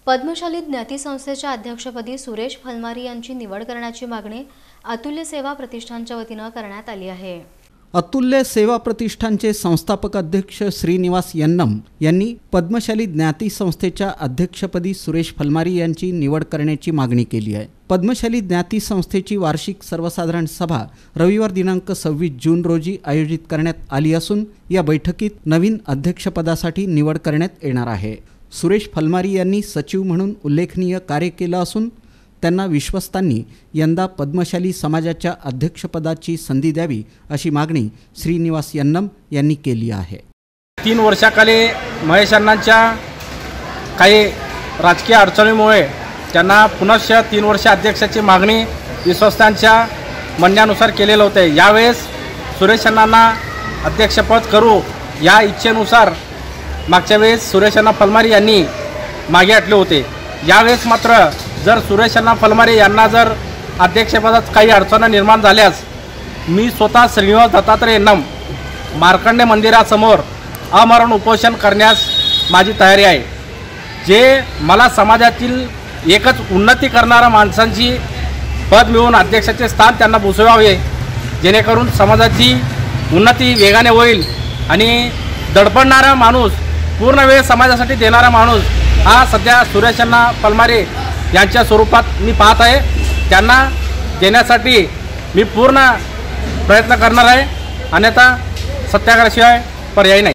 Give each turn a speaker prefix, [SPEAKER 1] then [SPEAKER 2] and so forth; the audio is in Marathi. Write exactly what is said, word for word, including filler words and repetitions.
[SPEAKER 1] पद्मशाली ज्ञाती संस्थेच्या अध्यक्षपदी सुरेश फलमारी यांची निवड करण्याची मागणी अतुल्य सेवा प्रतिष्ठानच्या वतीने करण्यात आली आहे।
[SPEAKER 2] अतुल्य सेवा प्रतिष्ठानचे संस्थापक अध्यक्ष श्रीनिवास यन्नम यांनी पद्मशाली ज्ञाती संस्थेच्या अध्यक्षपदी सुरेश फलमारी यांची निवड करण्याची मागणी केली आहे। पद्मशाली ज्ञाती संस्थेची वार्षिक सर्वसाधारण सभा रविवार दिनांक सव्वीस जून रोजी आयोजित करण्यात आली असून या बैठकीत नवीन अध्यक्षपदासाठी निवड करण्यात येणार आहे। सुरेश फलमारी यांनी सचिव म्हणून उल्लेखनीय कार्य केले असून त्यांना विश्वस्तांनी यंदा पद्मशाली समाजाच्या अध्यक्षपदाची संधी द्यावी अशी मागणी श्रीनिवास यन्नम यांनी केली आहे।
[SPEAKER 3] तीन वर्षाखाली महेश अण्णांच्या काही राजकीय अडचणीमुळे त्यांना पुनश्च तीन वर्ष अध्यक्षाची मागणी विश्वस्तांच्या म्हणण्यानुसार केलेलं होते। यावेळेस सुरेश अण्णांना अध्यक्षपद करू या इच्छेनुसार मागच्या वेळेस सुरेश अण्णा फलमारी यांनी मागे हटले होते। यावेळेस मात्र जर सुरेश अण्णा फलमारी यांना जर अध्यक्षपदात काही अडचणी निर्माण झाल्यास मी स्वतः श्रीनिवास दत्तात्रय यन्नम मार्कंडे मंदिरासमोर अमरण उपोषण करण्यास माझी तयारी आहे। जे मला समाजातील एकच उन्नती करणाऱ्या माणसांची पद मिळवून अध्यक्षाचे स्थान त्यांना भूषवावे, जेणेकरून समाजाची उन्नती वेगाने होईल आणि दडपणारा माणूस पूर्ण वेळ समाजासाठी देणारा माणूस हा सध्या सुरेश अण्णा फलमारी यांच्या स्वरूपात मी पाहत आहे। त्यांना देण्यासाठी मी पूर्ण प्रयत्न करणार आहे, अन्यथा सत्याग्रहाशिवाय पर्याय नाही।